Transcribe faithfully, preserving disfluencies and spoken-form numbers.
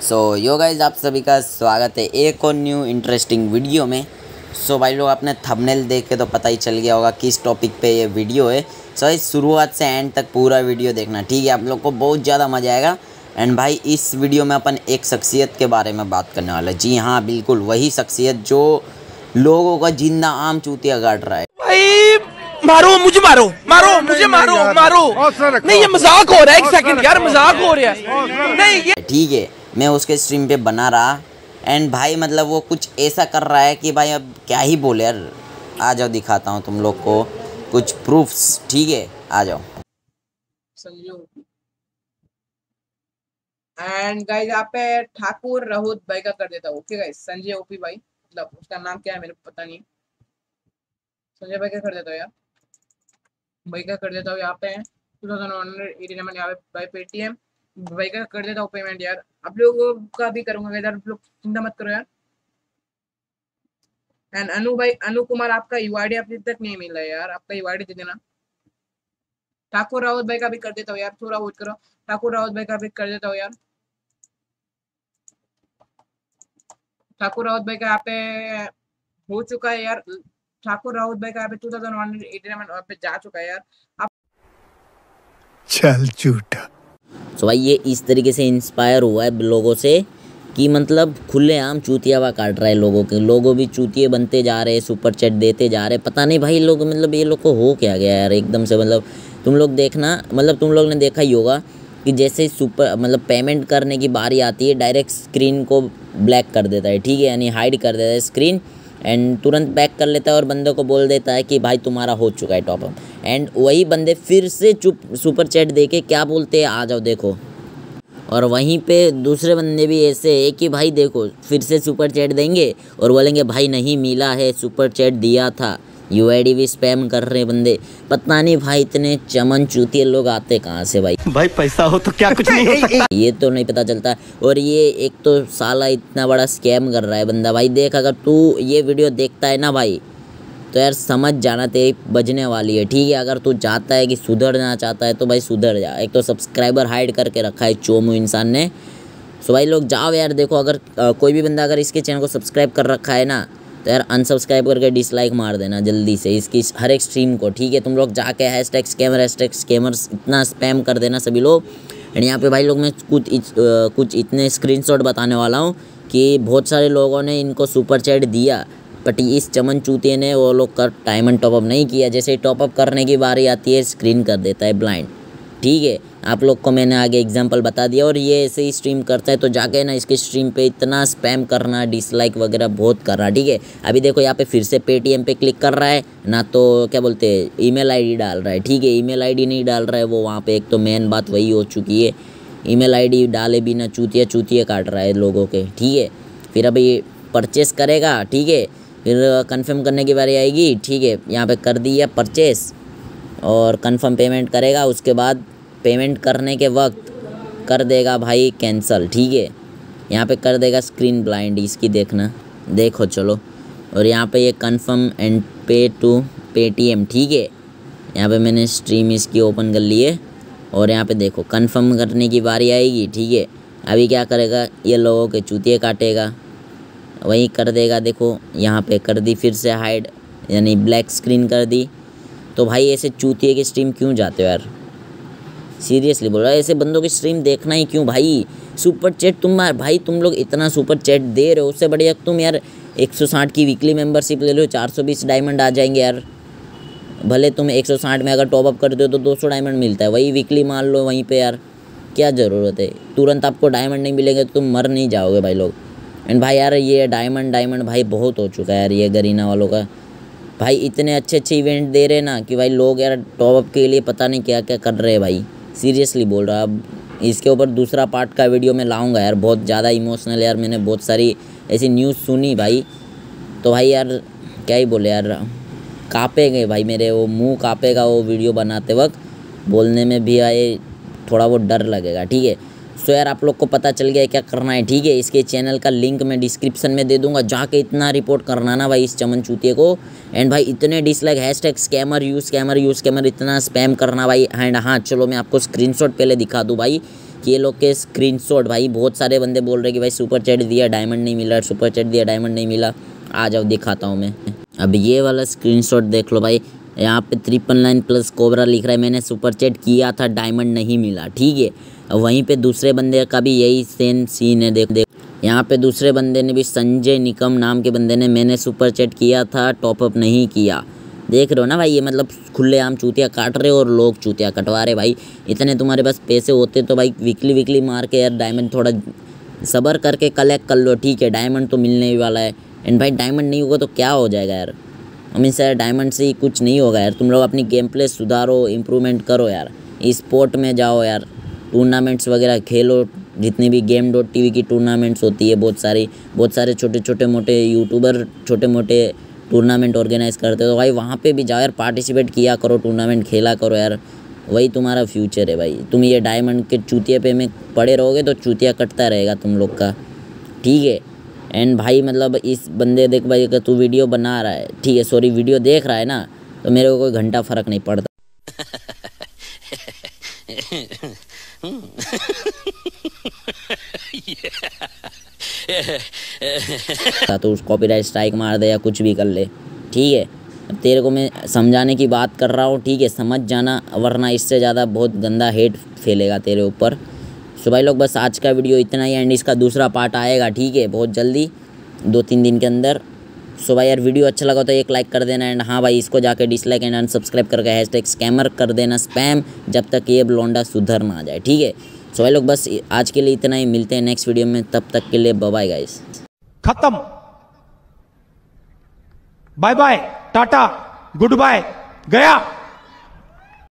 सो यो guys आप सभी का स्वागत है एक और न्यू इंटरेस्टिंग वीडियो में। सो so, भाई लोग आपने थंबनेल देख के तो पता ही चल गया होगा किस टॉपिक पे ये वीडियो है। सो so, इस शुरुआत से एंड तक पूरा वीडियो देखना, ठीक है। आप लोग को बहुत ज़्यादा मज़ा आएगा। एंड भाई इस वीडियो में अपन एक शख्सियत के बारे में बात करने वाला है। जी हाँ, बिल्कुल वही शख्सियत जो लोगों का जिंदा आम चूतिया काट रहा है। भाई मारो मुझे, मारो मारो मुझे, मारो मारो। नहीं ये मजाक हो रहा है, एक सेकंड यार, मजाक हो रहा है। नहीं ये ठीक है, मैं उसके स्ट्रीम पे बना रहा एंड भाई मतलब वो कुछ ऐसा कर रहा है कि भाई अब क्या ही बोले यार। आ जाओ दिखाता हूँ तुम लोग को कुछ प्रूफ्स, ठीक है, आ जाओ। एंड गाइस यहाँ पे ठाकुर राहुत भाई का कर देता हूँ। ओके गाइस, संजय ओपी भाई, मतलब उसका नाम क्या है मेरे को पता नहीं। संजय भाई का कर देता हूँ यार, भाई का कर देता हूँ यहाँ पे two thousand one hundred eighty यहाँ पे भाई पेटीएम भाई का कर देता हूँ पेमेंट यार। आप लोगों का भी करूंगा यार, आप लोग चिंता मत करो यार। एंड अनु भाई, अनु कुमार आपका यूआईडी अभी तक नहीं मिला है यार, आपका यूआईडी दे देना। ठाकुर रावत भाई का भी कर देता हूँ यार, थोड़ा वेट करो। ठाकुर रावत भाई का भी कर देता हूँ यार। ठाकुर रावत भाई का यहाँ पे हो चुका है यार। ठाकुर रावत भाई का यहाँ पे two thousand one hundred eighty nine पे जा चुका है यार। आप चल झूठा। सो भाई ये इस तरीके से इंस्पायर हुआ है लोगों से कि मतलब खुलेआम चूतियावा काट रहा है लोगों के। लोगों भी चूतिए बनते जा रहे हैं, सुपर चैट देते जा रहे हैं। पता नहीं भाई लोग मतलब ये लोग को हो क्या गया यार एकदम से। मतलब तुम लोग देखना, मतलब तुम लोग ने देखा ही होगा कि जैसे सुपर मतलब पेमेंट करने की बारी आती है डायरेक्ट स्क्रीन को ब्लैक कर देता है, ठीक है, यानी हाइड कर देता है स्क्रीन एंड तुरंत बैक कर लेता है और बंदे को बोल देता है कि भाई तुम्हारा हो चुका है टॉपअप। एंड वही बंदे फिर से चुप सुपर चैट दे के क्या बोलते हैं, आ जाओ देखो। और वहीं पे दूसरे बंदे भी ऐसे है कि भाई देखो फिर से सुपर चैट देंगे और बोलेंगे भाई नहीं मिला है, सुपर चैट दिया था। यूआईडी भी स्पैम कर रहे हैं बंदे। पता नहीं भाई इतने चमन चूतिए लोग आते कहाँ से भाई। भाई पैसा हो तो क्या कुछ नहीं हो सकता। ये तो नहीं पता चलता। और ये एक तो साला इतना बड़ा स्कैम कर रहा है बंदा। भाई देख, अगर तू ये वीडियो देखता है ना भाई तो यार समझ जाना तेरी बजने वाली है, ठीक है। अगर तू चाहता है कि सुधरना चाहता है तो भाई सुधर जा। एक तो सब्सक्राइबर हाइड करके रखा है चोमू इंसान ने। सो भाई लोग जाओ यार देखो। अगर आ, कोई भी बंदा अगर इसके चैनल को सब्सक्राइब कर रखा है ना तो यार अनसब्सक्राइब करके डिसलाइक मार देना जल्दी से इसकी हर एक स्ट्रीम को, ठीक है। तुम लोग जाके hash tag scammer hash tag scammers इतना स्पैम कर देना सभी लोग। एंड यहाँ पे भाई लोग मैं कुछ इच, आ, कुछ इतने स्क्रीनशॉट बताने वाला हूँ कि बहुत सारे लोगों ने इनको सुपर चैट दिया बट इस चमन चूतिए ने वो लोग का डायमंड टॉपअप नहीं किया। जैसे टॉपअप करने की बारी आती है स्क्रीन कर देता है ब्लाइंड, ठीक है। आप लोग को मैंने आगे एग्जांपल बता दिया। और ये ऐसे ही स्ट्रीम करता है तो जाके ना इसके स्ट्रीम पे इतना स्पैम करना, डिसलाइक वगैरह बहुत करना, ठीक है। अभी देखो यहाँ पे फिर से पेटीएम पे क्लिक कर रहा है ना, तो क्या बोलते हैं ईमेल आईडी डाल रहा है, ठीक है। ईमेल आईडी नहीं डाल रहा है वो वहाँ पे। एक तो मेन बात वही हो चुकी है, ईमेल आईडी डाले बिना चूतिया चूतिया काट रहा है लोगों के, ठीक है। फिर अभी परचेस करेगा, ठीक है। फिर कंफर्म करने की बारी आएगी, ठीक है। यहाँ पे कर दिया परचेस और कंफर्म पेमेंट करेगा। उसके बाद पेमेंट करने के वक्त कर देगा भाई कैंसिल, ठीक है। यहाँ पे कर देगा स्क्रीन ब्लाइंड, इसकी देखना देखो चलो। और यहाँ पे ये confirm and pay to Paytm, ठीक है। यहाँ पे मैंने स्ट्रीम इसकी ओपन कर ली है और यहाँ पे देखो कंफर्म करने की बारी आएगी, ठीक है। अभी क्या करेगा, ये लोगों के चूतिए काटेगा, वही कर देगा। देखो यहाँ पे कर दी फिर से हाइड, यानी ब्लैक स्क्रीन कर दी। तो भाई ऐसे चूतिए की स्ट्रीम क्यों जाते हो यार, सीरियसली बोल रहा है। ऐसे बंदों की स्ट्रीम देखना ही क्यों भाई। सुपर चैट तुम भाई तुम लोग इतना सुपर चैट दे रहे हो, उससे बढ़िया तुम यार एक सौ साठ की वीकली मेंबरशिप ले लो, चार सौ बीस डायमंड आ जाएंगे यार। भले तुम एक सौ साठ में अगर टॉपअप कर दो तो दो सौ डायमंड मिलता है, वही वीकली मान लो वहीं पे यार। क्या ज़रूरत है, तुरंत आपको डायमंड नहीं मिलेंगे तो तुम मर नहीं जाओगे भाई लोग। एंड भाई यार ये डायमंड डायमंड भाई बहुत हो चुका है यार ये गरीना वालों का। भाई इतने अच्छे अच्छे इवेंट दे रहे ना कि भाई लोग यार टॉपअप के लिए पता नहीं क्या क्या कर रहे हैं भाई, सीरियसली बोल रहा। अब इसके ऊपर दूसरा पार्ट का वीडियो मैं लाऊंगा यार, बहुत ज़्यादा इमोशनल यार। मैंने बहुत सारी ऐसी न्यूज़ सुनी भाई, तो भाई यार क्या ही बोले यार, काँपेंगे भाई मेरे वो मुंह काँपेगा वो वीडियो बनाते वक्त, बोलने में भी आए थोड़ा वो डर लगेगा, ठीक है। सो यार आप लोग को पता चल गया क्या करना है, ठीक है। इसके चैनल का लिंक मैं डिस्क्रिप्शन में दे दूंगा, जाके इतना रिपोर्ट करना ना भाई इस चमन चूतिए को। एंड भाई इतने dislike hash tag scammer use scammer use scammer इतना स्पैम करना भाई। एंड हाँ चलो मैं आपको स्क्रीनशॉट पहले दिखा दूँ भाई ये लोग के स्क्रीनशॉट। भाई बहुत सारे बंदे बोल रहे कि भाई सुपर चैट दिया डायमंड नहीं मिला, सुपर चैट दिया डायमंड नहीं मिला। आ जाओ दिखाता हूँ मैं। अब ये वाला स्क्रीनशॉट देख लो भाई, यहाँ पे ट्रिपल नाइन प्लस कोबरा लिख रहा है, मैंने सुपर चैट किया था डायमंड नहीं मिला, ठीक है। अब वहीं पे दूसरे बंदे का भी यही सेम सीन है, देख देख यहाँ पे दूसरे बंदे ने भी, संजय निकम नाम के बंदे ने, मैंने सुपर चैट किया था टॉपअप नहीं किया। देख रहे हो ना भाई, ये मतलब खुलेआम चूतिया काट रहे हो और लोग चूतिया कटवा रहे। भाई इतने तुम्हारे पास पैसे होते तो भाई वीकली वीकली मार के यार डायमंड थोड़ा सब्र करके कलेक्ट कर लो, ठीक है। डायमंड तो मिलने ही वाला है, एंड भाई डायमंड नहीं होगा तो क्या हो जाएगा यार, हमेशा यार डायमंड से ही कुछ नहीं होगा यार। तुम लोग अपनी गेम प्ले सुधारो, इम्प्रूवमेंट करो यार, स्पोर्ट में जाओ यार, टूर्नामेंट्स वगैरह खेलो। जितनी भी गेम डॉट टीवी की टूर्नामेंट्स होती है बहुत सारी, बहुत सारे छोटे छोटे मोटे यूट्यूबर छोटे मोटे टूर्नामेंट ऑर्गेनाइज करते हो, तो भाई वहाँ पे भी जाओ यार, पार्टिसिपेट किया करो, टूर्नामेंट खेला करो यार, वही तुम्हारा फ्यूचर है भाई। तुम ये डायमंड के चूतिया पे में पड़े रहोगे तो चूतिया कटता रहेगा तुम लोग का, ठीक है। एंड भाई मतलब इस बंदे देख भाई, अगर तू वीडियो बना रहा है, ठीक है, सॉरी वीडियो देख रहा है ना, तो मेरे को कोई घंटा फ़र्क नहीं पड़ता। तो उस कॉपीराइट स्ट्राइक मार दे या कुछ भी कर ले, ठीक है। अब तेरे को मैं समझाने की बात कर रहा हूँ, ठीक है, समझ जाना, वरना इससे ज़्यादा बहुत गंदा हेट फैलेगा तेरे ऊपर। सो भाई लोग बस आज का वीडियो इतना ही, एंड इसका दूसरा पार्ट आएगा, ठीक है, बहुत जल्दी, दो तीन दिन के अंदर। सो भाई यार वीडियो अच्छा लगा तो एक लाइक कर देना, एंड हाँ भाई इसको जाके डिसलाइक एंड अनसब्सक्राइब करके हैशटैग स्कैमर कर देना स्पैम, जब तक ये लौंडा सुधर ना आ जाए, ठीक है। सो भाई लोग बस आज के लिए इतना ही, मिलते हैं नेक्स्ट वीडियो में, तब तक के लिए बाय बाय गाइस। खत्म, bye bye, tata, goodbye, गया।